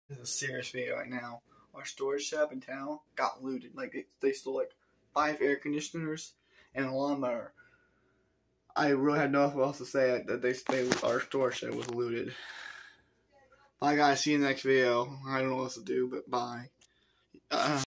This is a serious video right now. Our storage shop in town got looted. Like they stole like 5 air conditioners and a lawnmower. I really have nothing else to say that our storage shed was looted. Bye guys, see you in the next video. I don't know what else to do, but bye.